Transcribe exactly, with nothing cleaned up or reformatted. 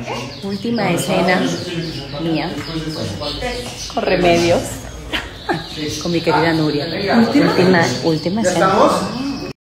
Última escena mía con Remedios, con mi querida Nuria. Última, última escena.